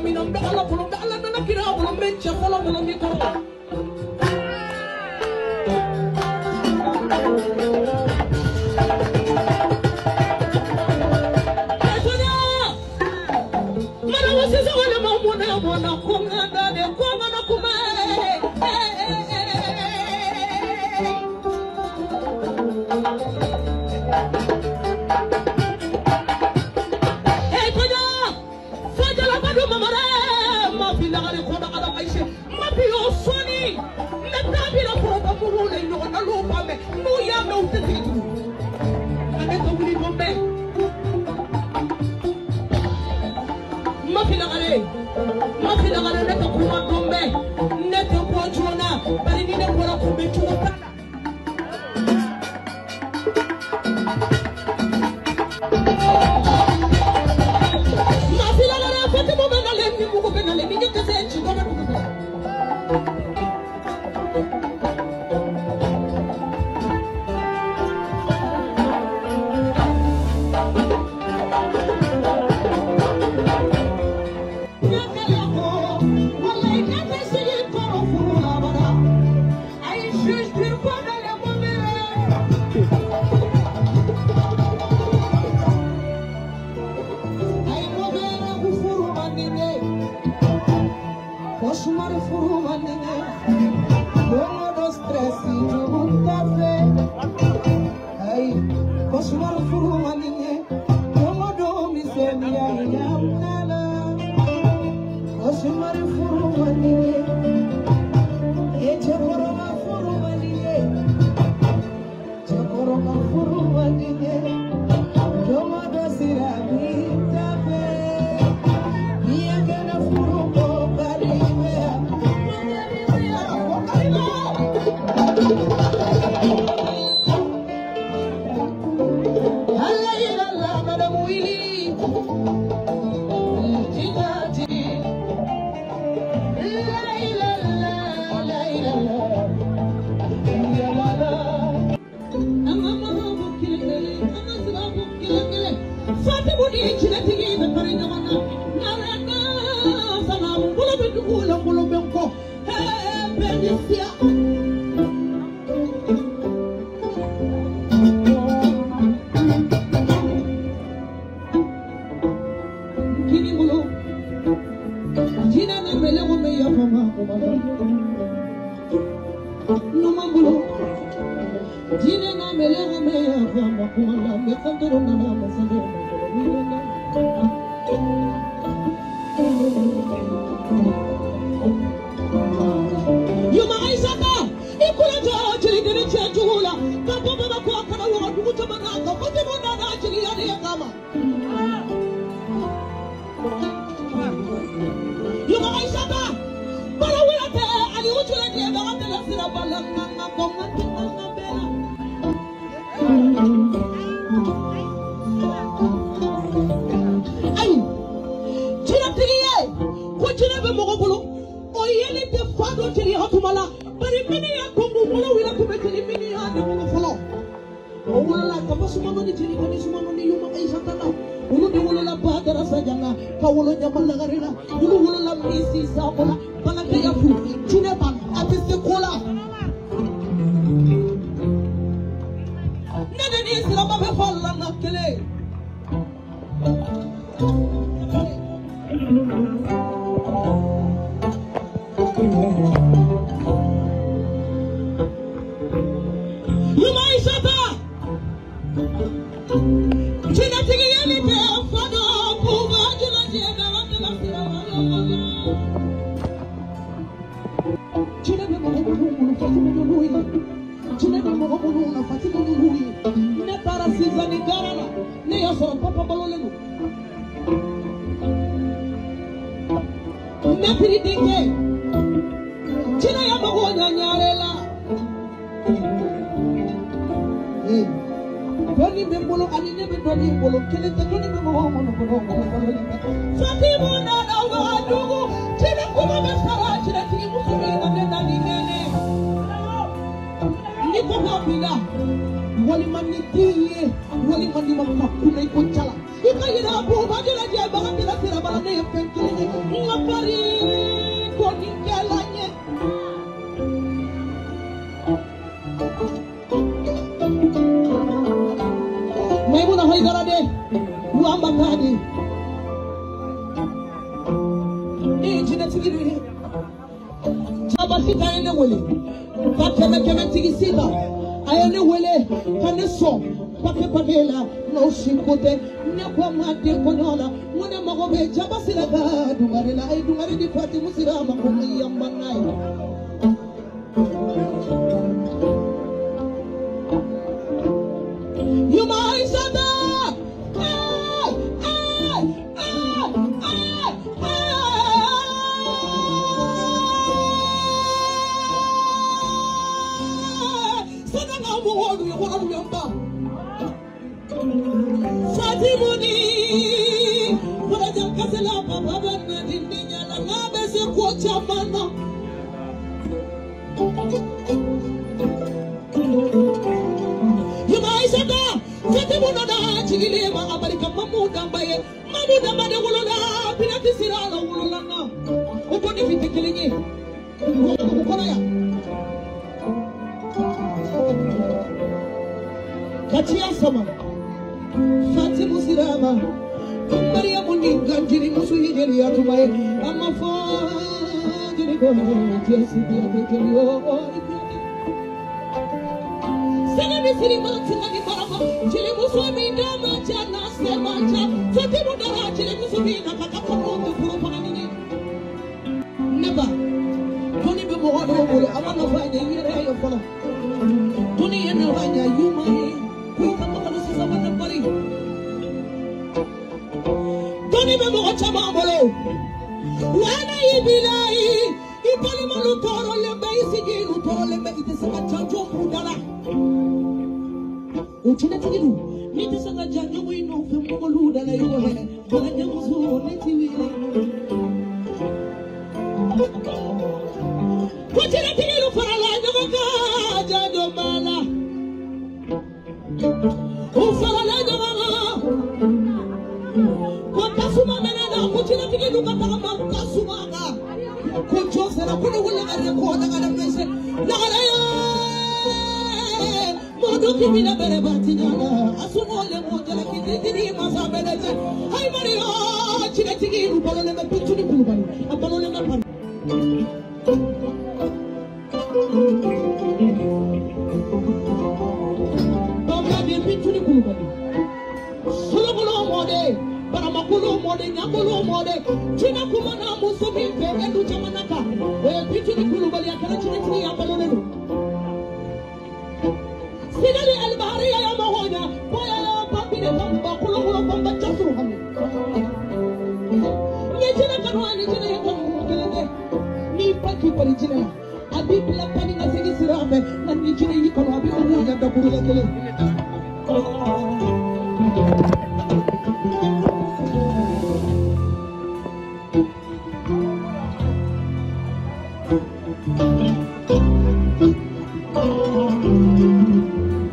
minam be ala bolom be ala nana kira bolom men che fala bolom ni ko mara wasi so wala mamuna mona ko ngada de ko ngana kuma batani jina tigiri Tabasita ene wele Bakeme keme tigisita Ayene wele Kane so Pake pamela No shikote Nekwa mati konyola Mune magobe Jabasila ka Dungarela Ay dungari di pati musira Makomi yambanay Yuma isada Fatimuni Wajam kasela baba na dindinya na ngabe se kocha mana Yuma isada Fatimuna da chigile ma abarika mamuda mbaye wolola pinati sirala wolola na Ukoni fitikilinyi Ukona ya Katia sama Fatimu sirama Maria muninga jiri musu hijeri ya tumaye Ama fa jiri kwa Jesi dia bekeli o Sena ni sirima tunga ni barama Jiri musu minda macha na semacha Fatimu dara jiri musu minda Kakaka mundu kuru pana nini Neba Tuni bimo wadu wabule Ama nafanya yere yo fala Tuni yene wanya yuma Tony be mo chama bolo wana ibilai ipali mo toro le bay sigi lu toro le bay itesanga chanjo kudala uchina tigilu nitesanga janjo mo ino fe mo lu dala yo he bala nyamu so netiwi uchina tigilu farala nyoga janjo bala ufarala nyoga Kasuma menena kuchina tiki luka takama kasuma ka kuchose na kuni wule gare kuona gare mese na gare modu kimi na bere bati nyana asumo le moja la kidiri masa bere je hai mario china tiki luka le me pichu ni kulubani apano le me pan Bamba de pichu ni kulubani solo bolo mode Makulu mode nyakulu mode china kumana musumi pe edu chamanaka pichu ni kulubali akana chini chini ya balonenu sinali albahari ya mahonya boya ya papire pamba kulu pamba chasuru hami ni china kanwa ni china ya kamukelende ni paki pali china abi pila pani na segi sirame na ni china yi kanwa abi umu ya da kurule kele